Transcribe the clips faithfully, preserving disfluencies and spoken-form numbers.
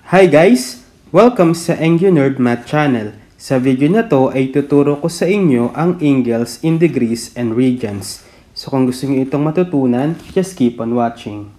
Hi guys! Welcome sa EngUNerd Math Channel. Sa video na to ay tuturo ko sa inyo ang angles in degrees and radians. So kung gusto niyo itong matutunan, just keep on watching.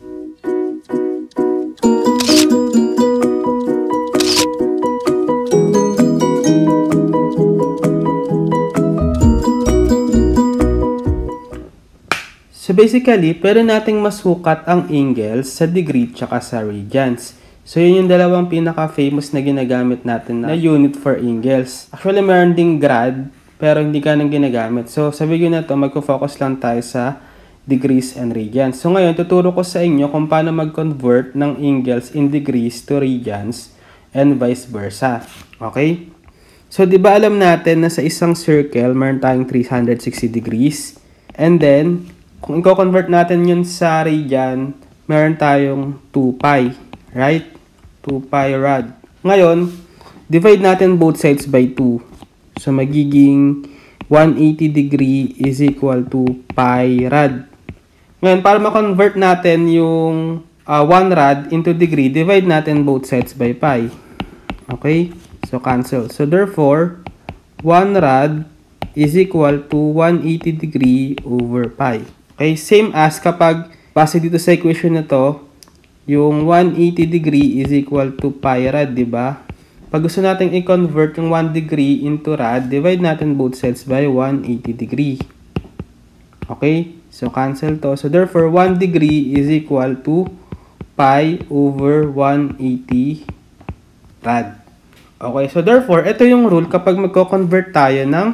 So basically, pwede nating masukat ang angles sa degree tsaka sa radians. So, yun yung dalawang pinaka-famous na ginagamit natin na unit for angles. Actually, meron ding grad, pero hindi ka nang ginagamit. So, sa video na to, magko-focus lang tayo sa degrees and radians. So, ngayon, tuturo ko sa inyo kung paano mag-convert ng angles in degrees to radians and vice versa. Okay? So, di ba alam natin na sa isang circle, meron tayong three hundred sixty degrees. And then, kung i-convert natin yun sa radian, meron tayong two pi. Right? two pi rad. Ngayon, divide natin both sides by two. So, magiging one hundred eighty degree is equal to pi rad. Ngayon, para ma-convert natin yung uh, one rad into degree, divide natin both sides by pi. Okay? So, cancel. So, therefore, one rad is equal to one hundred eighty degree over pi. Okay? Same as kapag base dito sa equation na to, yung one hundred eighty degree is equal to pi rad, di ba? Pag gusto natin i-convert yung one degree into rad, divide natin both sides by one hundred eighty degree. Okay? So, cancel to. So, therefore, one degree is equal to pi over one hundred eighty rad. Okay? So, therefore, ito yung rule kapag magko-convert tayo ng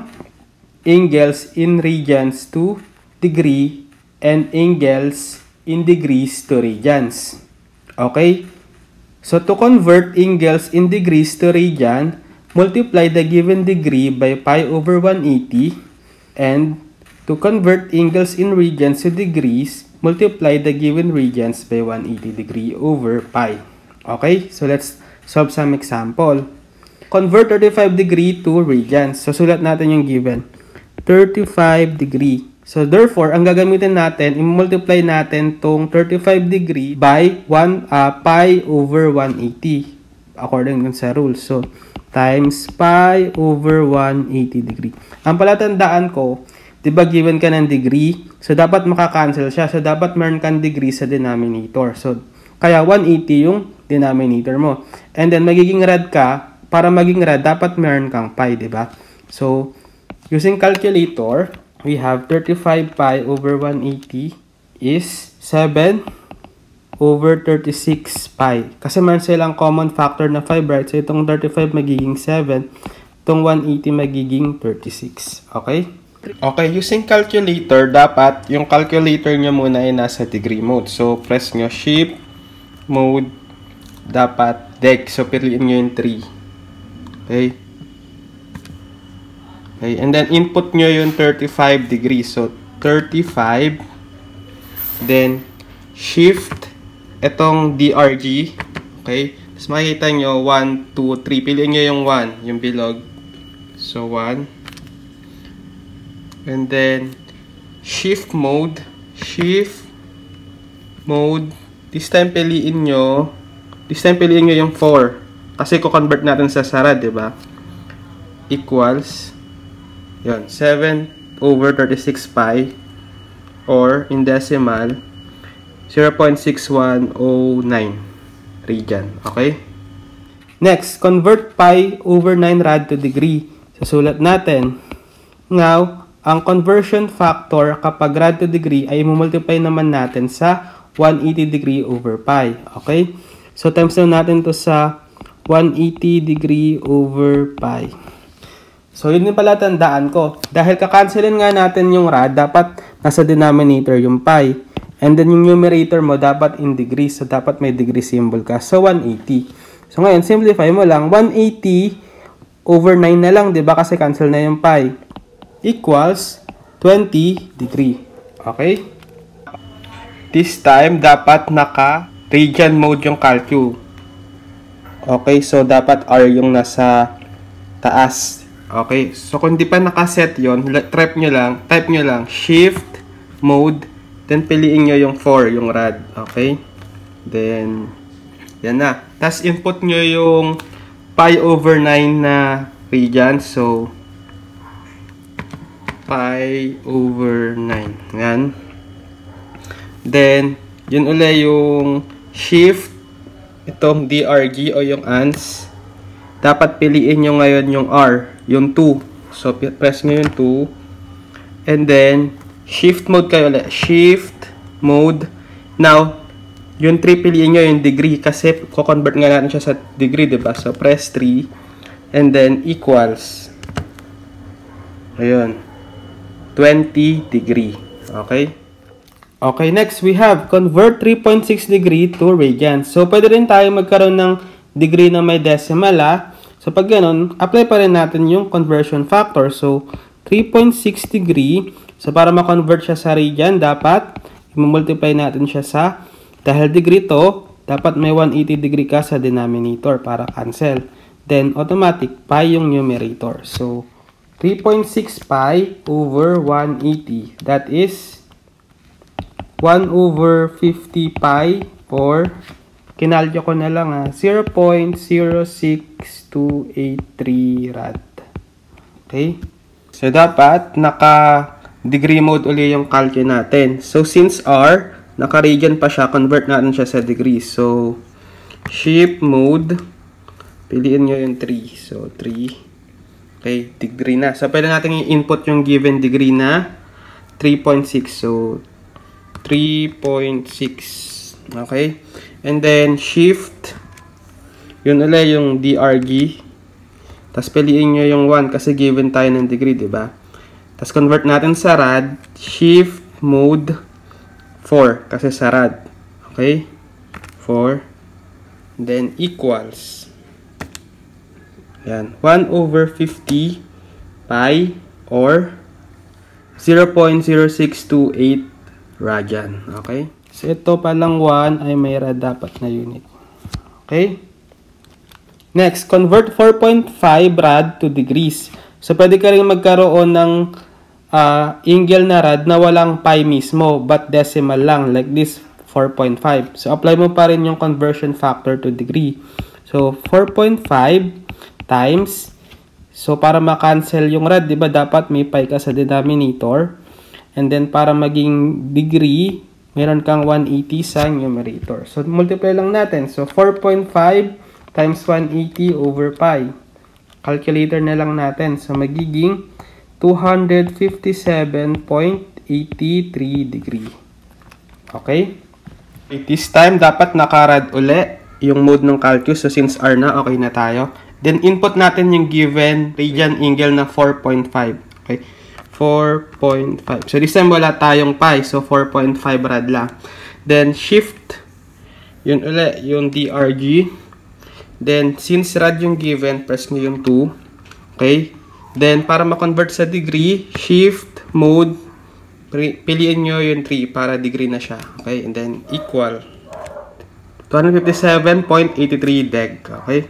angles in radians to degree and angles in degrees to radians. Okay? So, to convert angles in degrees to radian, multiply the given degree by pi over one hundred eighty. And to convert angles in radians to degrees, multiply the given radians by one hundred eighty degree over pi. Okay? So, let's solve some example. Convert thirty-five degree to radians. So, sulat natin yung given. thirty-five degree. So, therefore, ang gagamitin natin, i-multiply natin tong thirty-five degree by one, uh, pi over one hundred eighty. According dun sa rule. So, times pi over one hundred eighty degree. Ang palatandaan ko, di ba given ka ng degree? So, dapat makakancel siya. So, dapat meron kang degree sa denominator. So, kaya one hundred eighty yung denominator mo. And then, magiging rad ka. Para maging rad, dapat meron kang pi, di ba? So, using calculator, we have thirty-five pi over one hundred eighty is seven over thirty-six pi. Kasi man silang common factor na five, right? So, itong thirty-five magiging seven. Itong one hundred eighty magiging thirty-six. Okay? Okay, using calculator, dapat yung calculator nyo muna ay nasa degree mode. So, press nyo shift mode, dapat deg. So, piliin nyo yung three. Okay? Okay, and then input nyo yung thirty-five degrees. So, thirty-five. Then, shift itong D R G. Okay? Tapos makikita nyo, one, two, three. Piliin nyo yung one, yung bilog. So, one. And then, shift mode. Shift mode. This time, piliin nyo. This time, piliin nyo yung four. Kasi ko-convert natin sa sarad, diba? Equals yun, seven over thirty-six pi or in decimal zero point six one zero nine radian. Okay? Next, convert pi over nine rad to degree. Susulat natin. Now, ang conversion factor kapag rad to degree ay multiply naman natin sa one hundred eighty degree over pi. Okay? So, times na natin to sa one hundred eighty degree over pi. So, yun yung pala tandaan ko. Dahil kakancelin nga natin yung rad, dapat nasa denominator yung pi. And then, yung numerator mo, dapat in degrees. So, dapat may degree symbol ka. So, one hundred eighty. So, ngayon, simplify mo lang. one hundred eighty over nine na lang, diba? Kasi cancel na yung pi. Equals twenty degree. Okay? This time, dapat naka-radian mode yung calcu. Okay? So, dapat R yung nasa taas. Okay, so kung di pa nakaset yon, type nyo lang, type nyo lang, shift, mode, then piliin nyo yung four, yung rad. Okay, then, Yan na. Tapos input nyo yung pi over nine na radians. So, pi over nine. Yan. Then, yun uli yung shift. Itong D R G o yung ans. Dapat piliin nyo ngayon yung R. Yung two. So, press nyo yung two. And then, shift mode kayo ulit. Shift mode. Now, yung three piliin nyo yung degree. Kasi, ko-convert nga natin siya sa degree, diba? So, press three. And then, equals. Ayun. twenty degree. Okay? Okay, next we have convert three point six degree to radians. So, pwede rin tayo magkaroon ng degree na may decimal, ah. So, pag ganun, apply pa rin natin yung conversion factor. So, three point six degree. So, para ma-convert siya sa radian, dapat i-multiply natin siya sa, dahil degree to, dapat may one hundred eighty degree ka sa denominator para cancel. Then, automatic, pi yung numerator. So, three point six pi over one hundred eighty. That is one over fifty pi or kinalyo ko na lang ha, zero point zero six two eight three rad. Okay? So, dapat naka-degree mode uli yung calculate natin. So, since R, naka-radian pa siya, convert natin siya sa degree. So, shift mode, piliin nyo yung three. So, three. Okay, degree na. So, pwede natin i-input yung given degree na three point six. So, three point six. Okay? And then, shift. Yun ulit yung D R G. Tapos, piliin nyo yung one kasi given tayo ng degree, diba? Tapos, convert natin sa rad. Shift mode four kasi sa rad. Okay? four. Then, equals. Yan. one over fifty pi or zero point zero six two eight radian. Okay? So, ito palang one ay may rad dapat na unit. Okay? Next, convert four point five rad to degrees. So, pwede ka rin magkaroon ng uh, angle na rad na walang pi mismo, but decimal lang, like this, four point five. So, apply mo pa rin yung conversion factor to degree. So, four point five times, so para ma-cancel yung rad, diba, dapat may pi ka sa denominator. And then, para maging degree, meron kang one hundred eighty sa numerator. So, multiply lang natin. So, four point five times one hundred eighty over pi. Calculator na lang natin. So, magiging two hundred fifty-seven point eight three degree. Okay? This time, dapat nakarad uli yung mode ng calculus. So, since R na, okay na tayo. Then, input natin yung given radian angle na four point five. Okay? four point five. So, this time, wala tayong pi. So, four point five rad lang. Then, shift. Yun uli, yung D R G. Then, since rad yung given, press nyo yung two. Okay? Then, para ma-convert sa degree, shift, mode, piliin nyo yung three para degree na siya. Okay? And then, equal. two hundred fifty-seven point eight three deg. Okay?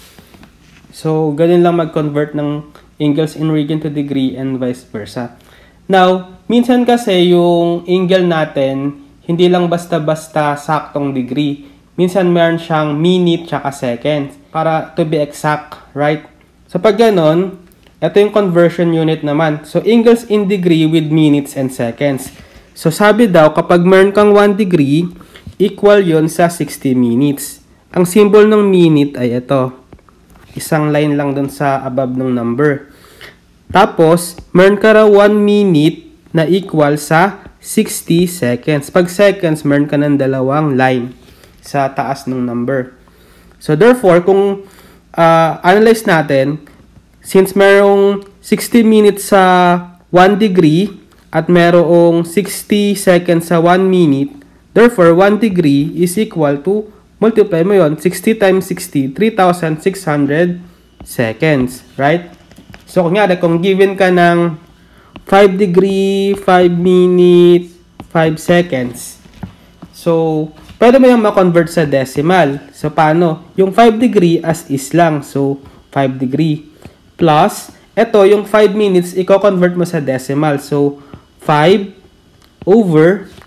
So, ganun lang mag-convert ng angles in radian to degree and vice versa. Now, minsan kasi yung angle natin, hindi lang basta-basta saktong degree. Minsan meron siyang minute tsaka seconds para to be exact, right? So, pag ganun, ito yung conversion unit naman. So, angles in degree with minutes and seconds. So, sabi daw, kapag meron kang one degree, equal yon sa sixty minutes. Ang symbol ng minute ay ito. Isang line lang dun sa above ng number. Tapos, meron ka raw one minute na equal sa sixty seconds. Pag seconds, meron ka ng dalawang line sa taas ng number. So, therefore, kung uh, analyze natin, since merong sixty minutes sa one degree at merong sixty seconds sa one minute, therefore, one degree is equal to, multiply mo yon, sixty times sixty, three thousand six hundred seconds, right? So, kunyari, kung given ka ng five degree, five minute, five seconds. So, pwede mo yung ma-convert sa decimal. So, paano? Yung five degree as is lang. So, five degree. Plus, eto, yung five minutes, i-convert mo sa decimal. So, five over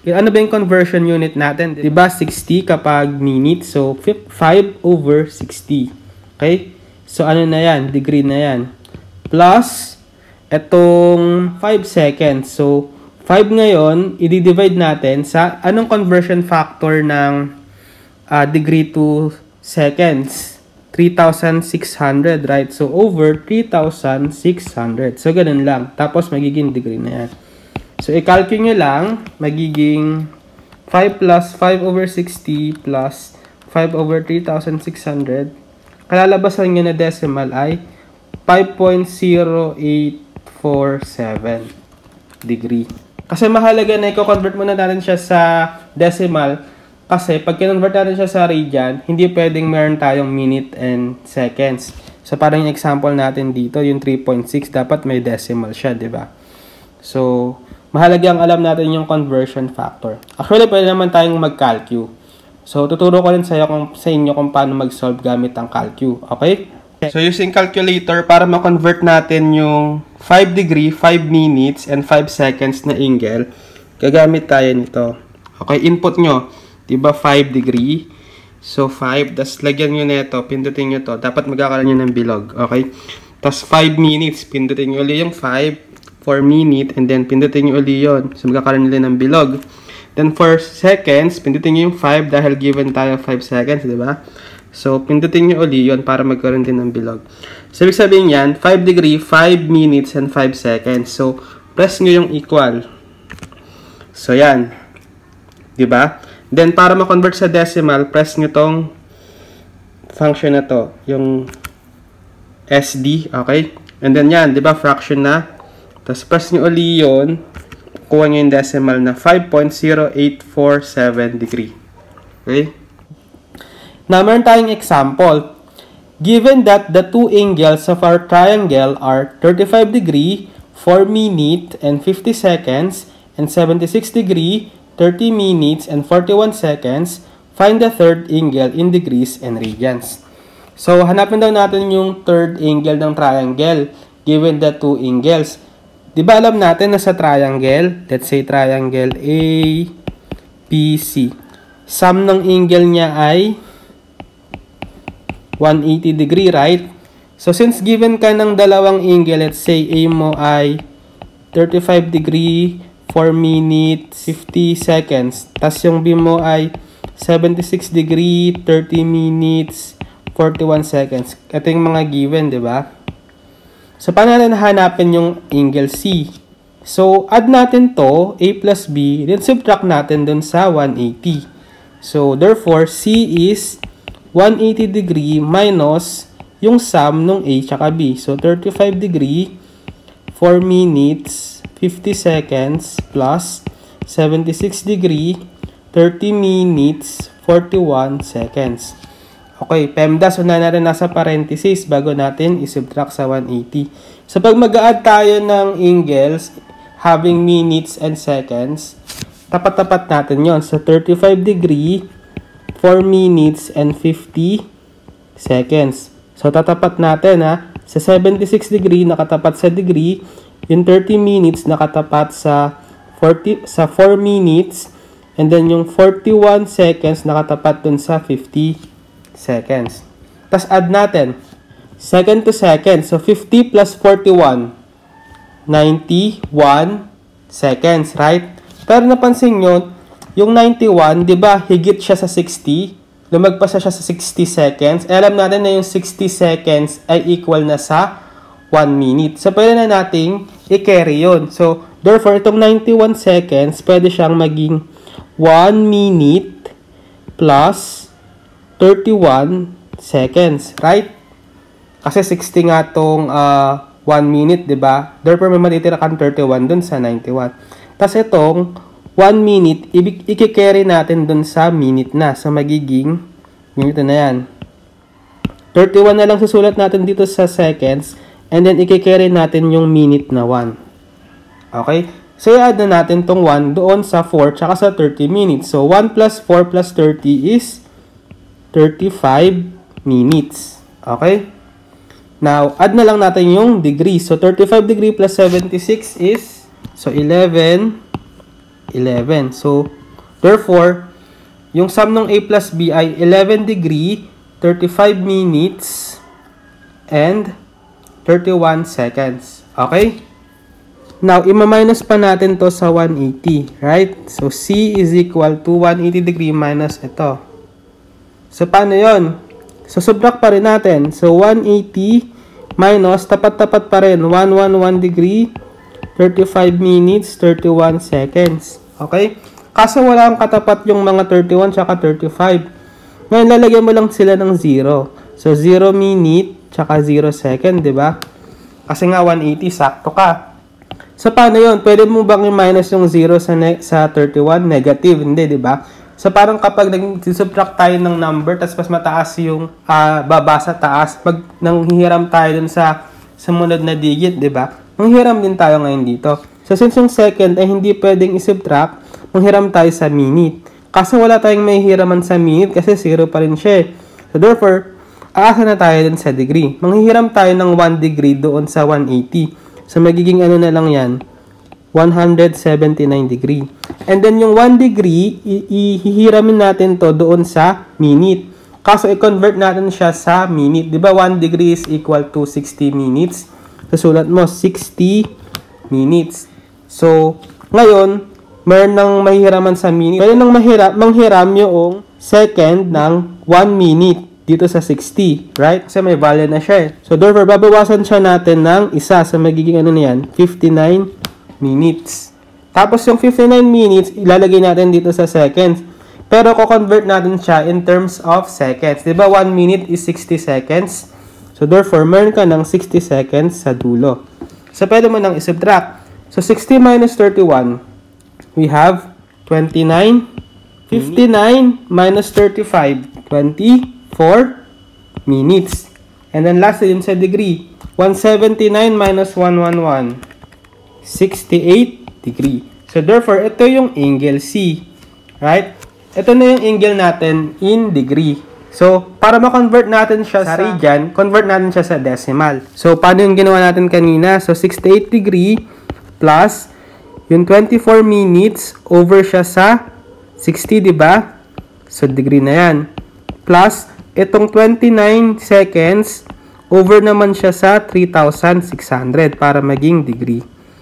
Ano ba yung conversion unit natin? Diba sixty kapag minute? So, five over sixty. Okay? So, ano na yan? Degree na yan. Plus, etong five seconds. So, five ngayon, i-divide natin sa anong conversion factor ng uh, degree to seconds? three thousand six hundred, right? So, over three thousand six hundred. So, ganun lang. Tapos, magiging degree na yan. So, i-calculate nyo lang, magiging five plus five over sixty plus five over three thousand six hundred. Kalalabasan nyo na decimal ay five point zero eight four seven degree. Kasi mahalaga na i-convert muna natin siya sa decimal. Kasi pag kinonvert natin siya sa radian, hindi pwedeng meron tayong minute and seconds. So, parang yung example natin dito, yung three point six, dapat may decimal siya, di ba? So, mahalagang alam natin yung conversion factor. Actually, pwede naman tayong mag-calcu. So, tuturo ko rin sa, iyo kung, sa inyo kung paano mag-solve gamit ang calcu. Okay? So, using calculator, para ma-convert natin yung five degree, five minutes, and five seconds na angle, gagamit tayo nito. Okay, input nyo. Diba five degree? So, five. Tapos, lagyan nyo nito. Pindutin nyo to. Dapat magkakaroon nyo ng bilog. Okay? Tapos, five minutes. Pindutin nyo ulit yung five. For minute, and then pindutin nyo uli yun. So, magkakaroon nila ng bilog. Then, for seconds, pindutin nyo yung five dahil given tayo five seconds, di ba? So, pindutin nyo uli yun para magkaroon din ng bilog. So, ibig sabihin yan, five degree, five minutes, and five seconds. So, press nyo yung equal. So, yan. Di ba? Then, para ma-convert sa decimal, press nyo tong function na to. Yung S D, okay? And then, yan, di ba? Fraction na. Tapos, press nyo uli yun, kuha nyo yung decimal na five point zero eight four seven degree. Okay? Now, meron tayong example. Given that the two angles of our triangle are thirty-five degree, four minute, and fifty seconds, and seventy-six degree, thirty minutes, and forty-one seconds, find the third angle in degrees and radians. So, hanapin daw natin yung third angle ng triangle, given the two angles. Di ba alam natin na sa triangle, let's say triangle A, B, C, sum ng angle niya ay one hundred eighty degree, right? So, since given ka ng dalawang angle, let's say A mo ay thirty-five degree, four minutes, fifty seconds. Tapos yung B mo ay seventy-six degree, thirty minutes, forty-one seconds. Ito yung mga given, di ba? So, paano natin hanapin yung angle C? So, add natin to, A plus B, then subtract natin dun sa one hundred eighty. So, therefore, C is one hundred eighty degree minus yung sum nung A tsaka B. So, thirty-five degree, four minutes, fifty seconds, plus seventy-six degree, thirty minutes, forty-one seconds. Okay, PEMDAS, una na rin nasa parenthesis bago natin isubtract sa one hundred eighty. So, pag mag-a-add tayo ng angles having minutes and seconds, tapat-tapat natin yon. So, thirty-five degree, four minutes, and fifty seconds. So, tatapat natin ha. Sa seventy-six degree, nakatapat sa degree. Yung thirty minutes, nakatapat sa, forty, sa four minutes. And then, yung forty-one seconds, nakatapat dun sa fifty seconds. Tapos, add natin. Second to second. So, fifty plus forty-one. ninety-one seconds, right? Pero napansin nyo, yung ninety-one, di ba, higit siya sa sixty. Lumagpas siya sa sixty seconds. E, alam natin na yung sixty seconds ay equal na sa one minute. So, pwede na nating i-carry yun. So, therefore, itong ninety-one seconds, pwede siyang maging one minute plus thirty-one seconds, right? Kasi sixty nga tong uh, one minute, di ba? Therefore, may matitira kang thirty-one dun sa ninety-one. Tapos itong one minute, i-carry natin dun sa minute na. So, magiging, minute na yan. thirty-one na lang susulat natin dito sa seconds. And then, i-carry natin yung minute na one. Okay? So, i-add na natin tong one doon sa four tsaka sa thirty minutes. So, one plus four plus thirty is thirty-five minutes. Okay? Now, add na lang natin yung degree. So, thirty-five degree plus seventy-six is, so, eleven eleven. So, therefore, yung sum ng A plus B ay eleven degree, thirty-five minutes, and thirty-one seconds. Okay? Now, ima-minus pa natin to sa one eighty, right? So, C is equal to one eighty degree minus ito. So, paano yon? So, subtract pa rin natin. So, one eighty minus, tapat-tapat pa rin, one hundred eleven degree, thirty-five minutes, thirty-one seconds. Okay? Kaso wala ang katapat yung mga thirty-one tsaka thirty-five. Ngayon, lalagyan mo lang sila ng zero. So, zero minute tsaka zero second, di ba? Kasi nga, one eighty, sakto ka. So, paano yun? Pwede mo bang i-minus yung zero sa, sa thirty-one? Negative, hindi, di ba? So, parang kapag nag-subtract tayo ng number, tapos mas mataas yung uh, baba sa taas, pag nanghihiram tayo dun sa sumunod na digit, di ba? Manghiram din tayo ngayon dito. So, since yung second ay hindi pwedeng i-subtract, manghiram tayo sa minute. Kaso wala tayong mahihiraman sa minute kasi zero pa rin siya. So, therefore, aasa na tayo dun sa degree. Manghihiram tayo ng one degree doon sa one eighty. So, magiging ano na lang yan, one hundred seventy-nine degree. And then, yung one degree, ihihiramin natin to doon sa minute. Kaso, i-convert natin siya sa minute. Di ba, one degree is equal to sixty minutes. So, sulat mo, sixty minutes. So, ngayon, mayroon nang mahiraman sa minute. Pwede nang mahirap, manghiram yung second ng one minute dito sa sixty, right? Kasi may value na siya eh. So, therefore, babawasan siya natin ng isa. So, magiging ano na yan? fifty-nine minutes. Tapos, yung fifty-nine minutes, ilalagay natin dito sa seconds. Pero, ko-convert natin siya in terms of seconds. Diba, one minute is sixty seconds. So, therefore, meron ka ng sixty seconds sa dulo. So, pwede mo nang isubtract. So, sixty minus thirty-one, we have twenty-nine. fifty-nine minus thirty-five, twenty-four minutes. And then, lastly, yun sa degree. one seventy-nine minus one eleven, sixty-eight degree. So, therefore, ito yung angle C. Right? Ito na yung angle natin in degree. So, para ma-convert natin siya sa radian, convert natin siya sa decimal. So, paano yung ginawa natin kanina? So, sixty-eight degree plus yung twenty-four minutes over siya sa sixty, di ba? So, degree na yan. Plus, itong twenty-nine seconds over naman siya sa three thousand six hundred para maging degree.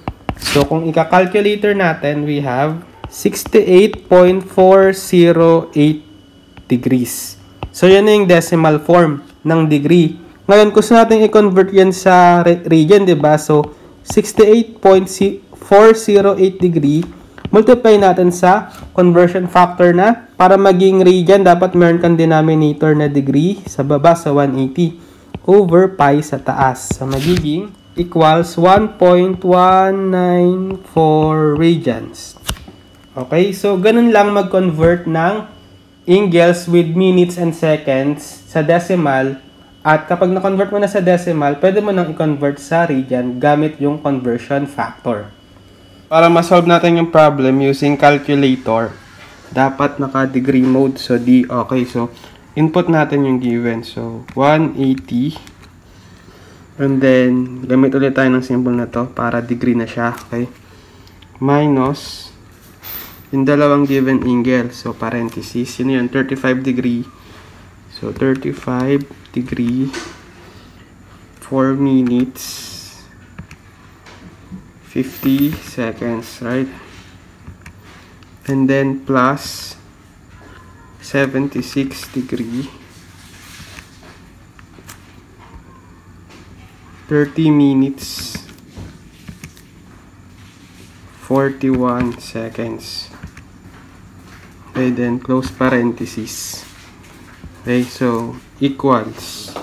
So, kung ika-calculator natin, we have sixty-eight point four zero eight degrees. So, yan na yung decimal form ng degree. Ngayon, gusto natin i-convert yan sa radian, diba? So, sixty-eight point four zero eight degree, multiply natin sa conversion factor na para maging radian, dapat meron kang denominator na degree sa baba sa one eighty over pi sa taas. So, magiging equals one point one nine four radians. Okay? So, ganun lang mag-convert ng angles with minutes and seconds sa decimal. At kapag na-convert mo na sa decimal, pwede mo nang i-convert sa radian gamit yung conversion factor. Para ma-solve natin yung problem using calculator, dapat naka-degree mode. So, D. Okay. So, input natin yung given. So, one eighty. And then, gamit ulit tayo ng symbol na to para degree na siya. Okay. Minus yung dalawang given angle. So, parenthesis. Yun yun, thirty-five degree. So, thirty-five degree, four minutes, fifty seconds, right? And then, plus seventy-six degree, thirty minutes, forty-one seconds. Okay, then close parenthesis. Okay, so equals.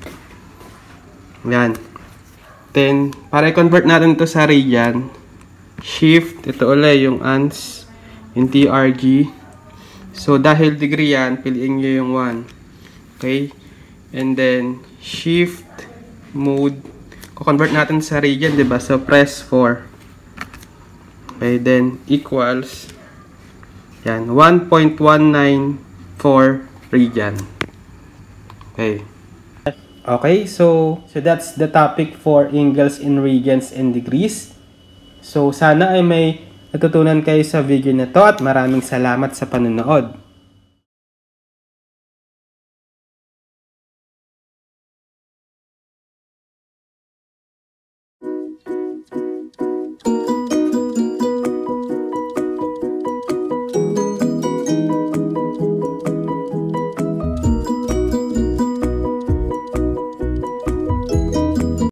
Yan. Then, para i-convert natin to sa radian, shift, ito ulit yung ans, yung T R G. So, dahil degree yan, piliin nyo yung one. Okay? And then, shift, mode, ko-convert natin sa radian, diba? So, press four. Okay, then, equals, yan, one point one nine four radian. Okay. Okay, so, so that's the topic for angles in radians and degrees. So, sana ay may natutunan kayo sa video na to at maraming salamat sa panonood.